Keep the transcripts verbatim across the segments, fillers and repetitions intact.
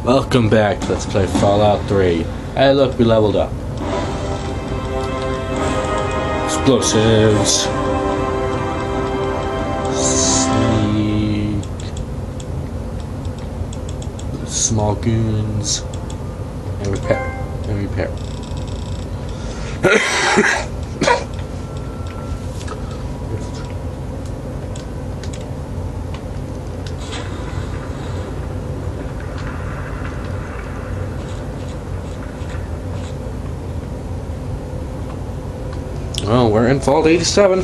Welcome back. Let's play Fallout three. Hey, look, we leveled up. Explosives. Sneak. Small goons. And repair. And repair. Well, we're in Vault eighty-seven.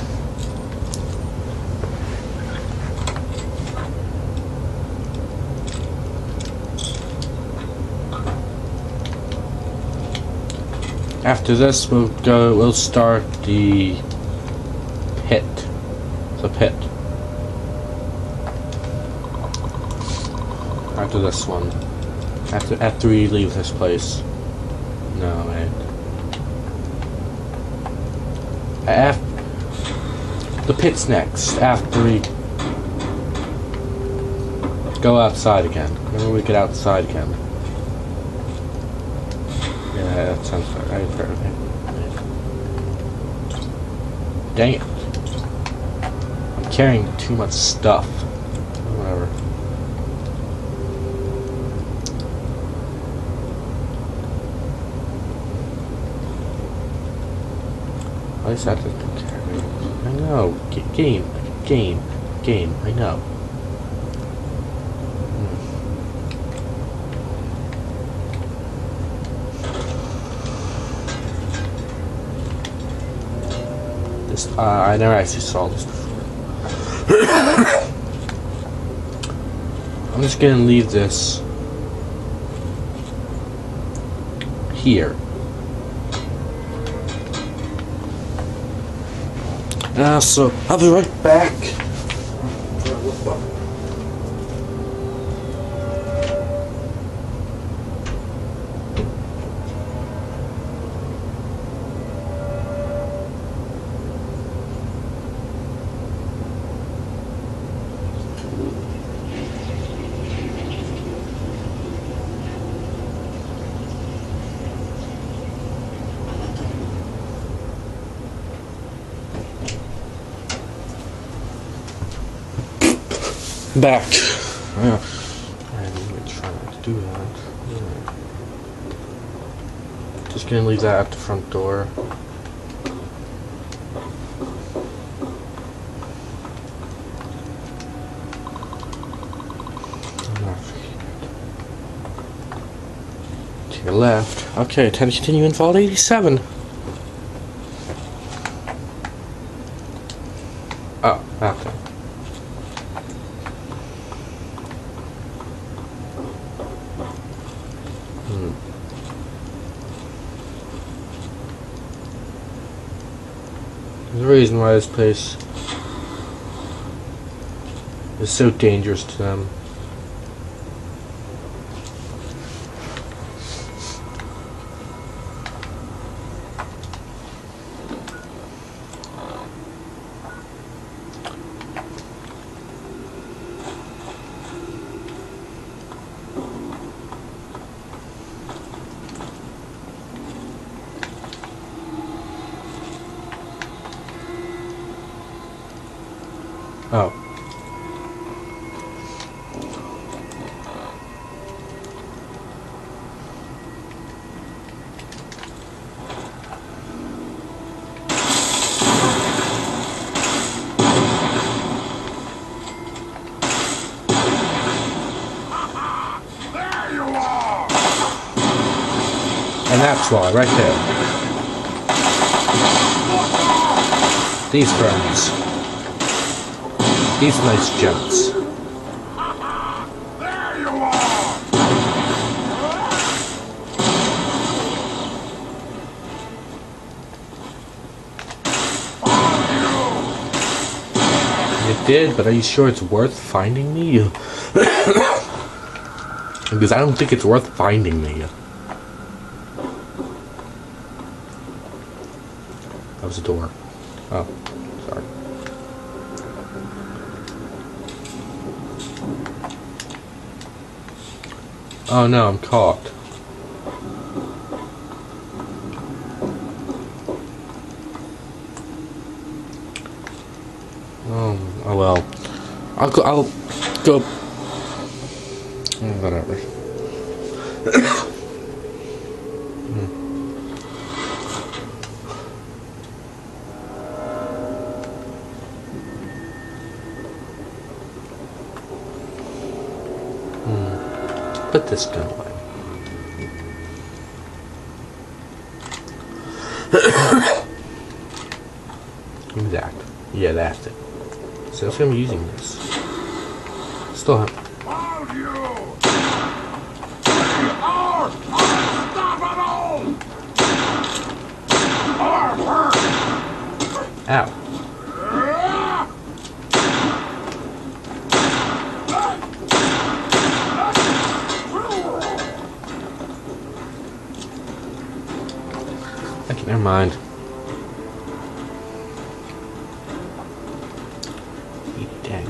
After this, we'll go. We'll start the pit. The pit. After this one. After after we leave this place. No, wait. After the pit's next. After we go outside again. Remember, we get outside again. Yeah, that sounds right. I've heard of it. Dang it. I'm carrying too much stuff. Whatever. At least that doesn't carry. I know. G game. Game. Game. I know. Uh, I never actually saw this before. I'm just gonna leave this here. Uh, so I'll be right back. Back. Yeah. I'm gonna try not to do that. Yeah. Just gonna leave that at the front door. To your left. Okay, time to continue in Vault eighty-seven. Oh, okay. There's a reason why this place is so dangerous to them. Oh. There you are. And that's why, right there. These friends. These nice jumps. There you are. It did, but are you sure it's worth finding me? Because I don't think it's worth finding me. That was a door. Oh, sorry. Oh no, I'm caught. Oh, oh well. I'll go. I'll go. Whatever. hmm. Hmm. Put this gun away. Give me that. Yeah, that's it. So that's gonna be using this. Still have. Hold you! They are unstoppable! Arm hurt! Ow. Okay, never mind. Dang.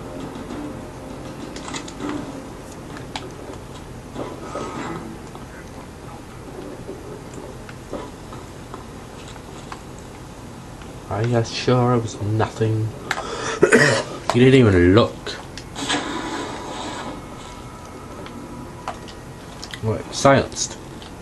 Are you sure it was nothing? You didn't even look. What? Silenced.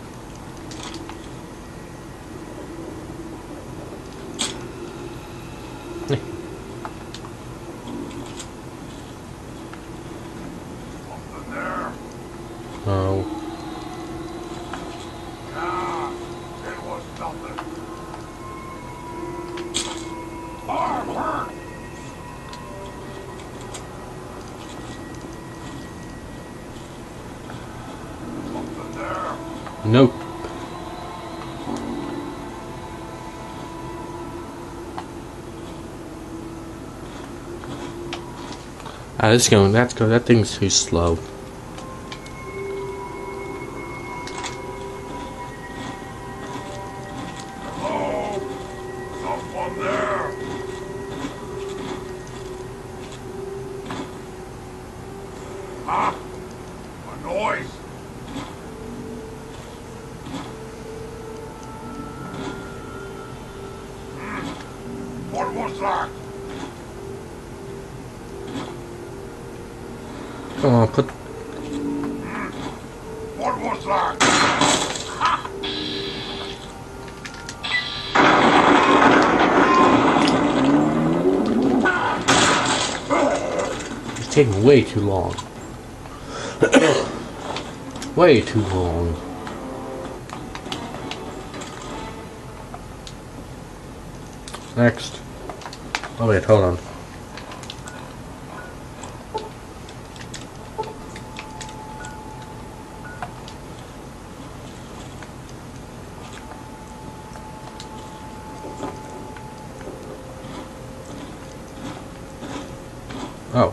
Oh. Ah, it was nothing. Arm hurt! Something there. Nope. Ah, this going. That's go. That thing's too slow. Hello? Someone there? Huh? A noise? Hmm. What was that? Come on, put. What was that? It's taking way too long. Way too long. Next. Oh wait, hold on. Oh.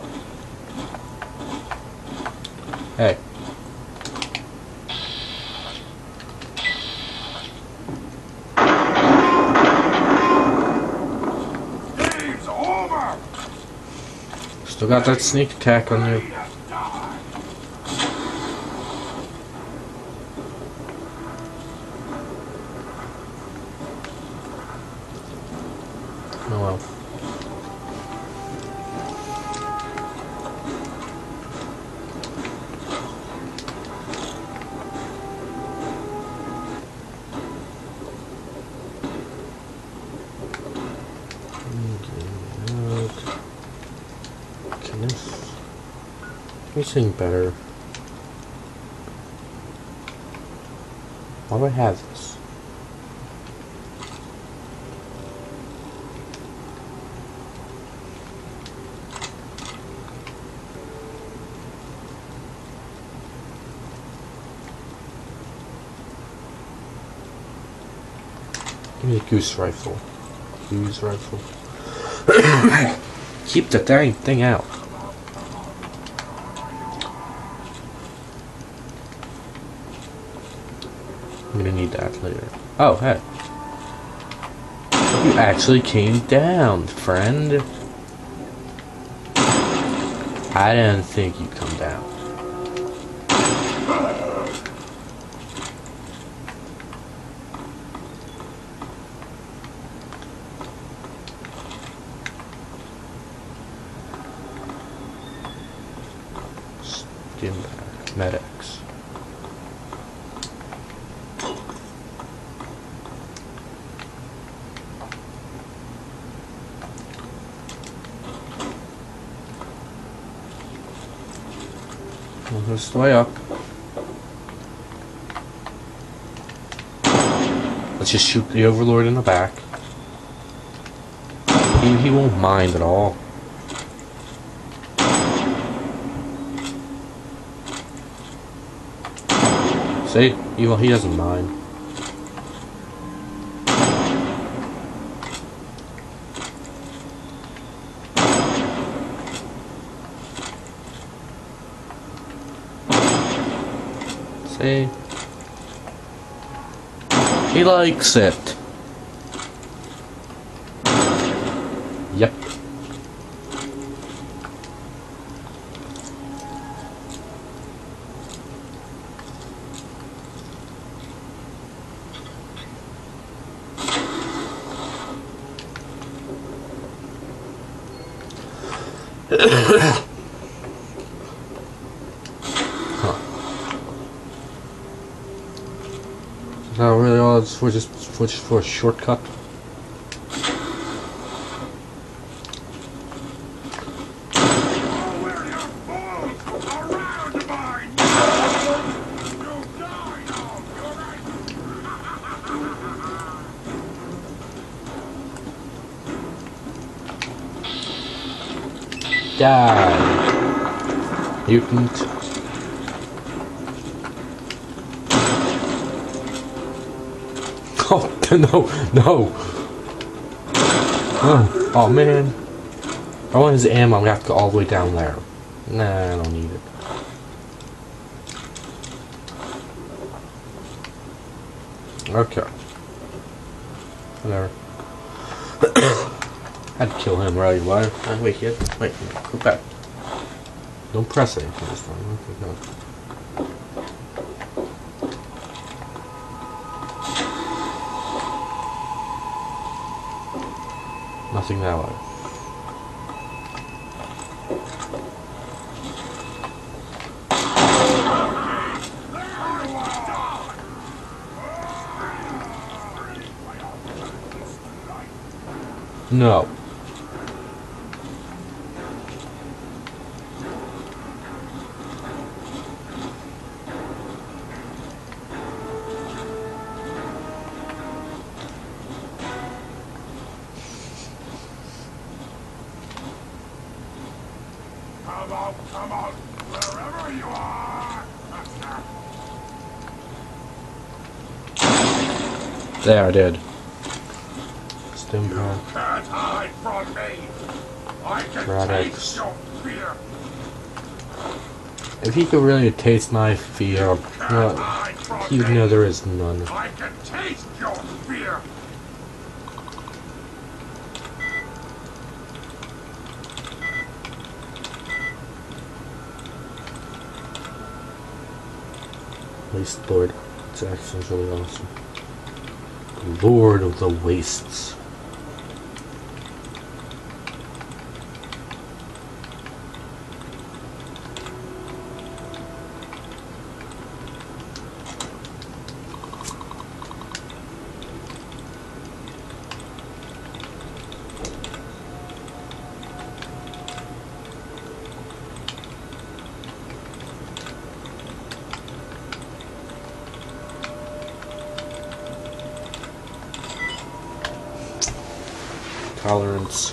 Hey. Game's over! Still got that sneak attack on you. Just die. Oh well. Can this be something better? Why do I have this? Give me a goose rifle. Goose rifle. Keep the dang thing out. I'm gonna need that later. Oh, hey. You actually came down, friend. I didn't think you'd come down. Stimpak. Med-X. Well, this way up. Let's just shoot the Overlord in the back. He, he won't mind at all. See? He, well, he doesn't mind. See? He likes it. Yep. Huh. So really all it's for just for just for a shortcut. Die, mutant. Oh no, no! Oh, oh man! If I want his ammo, I'm gonna have to go all the way down there. Nah, I don't need it. Okay. Whatever. I'd kill him right away. Uh, wait, here. Wait, go back. Don't press anything this time. Okay, no. Nothing that way. No. Come out, come out, wherever you are! There, I did. You Stimpak. can't hide from me! I can Med-X. taste your fear! If he could really taste my fear, Can't well, hide from he would me. know there is none. I can taste your fear! Waste Lord. It's actually really awesome. The Lord of the Wastes. Tolerance.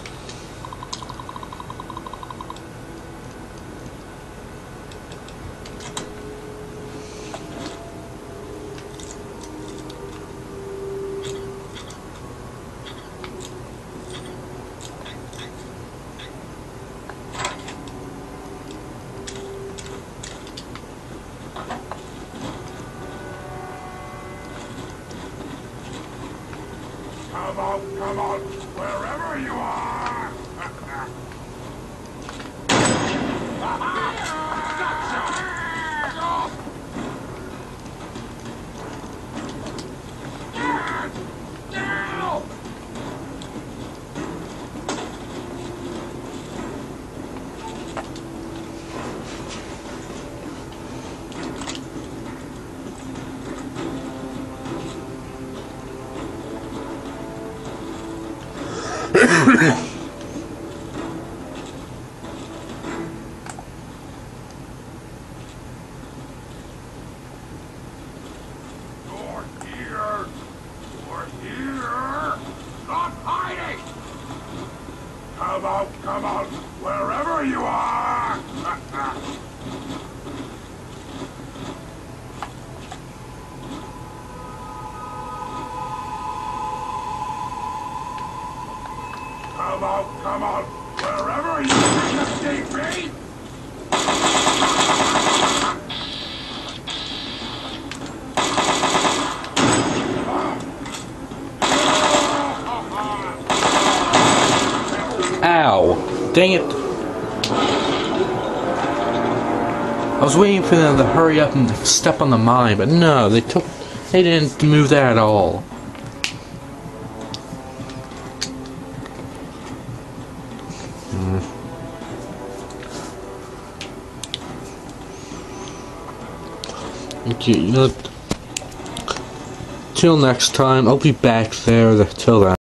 Come out, come out, wherever you are! Come out, come out, wherever you may be. Ow! Dang it! I was waiting for them to hurry up and step on the mine, but no, they took. They didn't move that at all. Hmm. Okay, you know. Till next time, I'll be back there. Till then.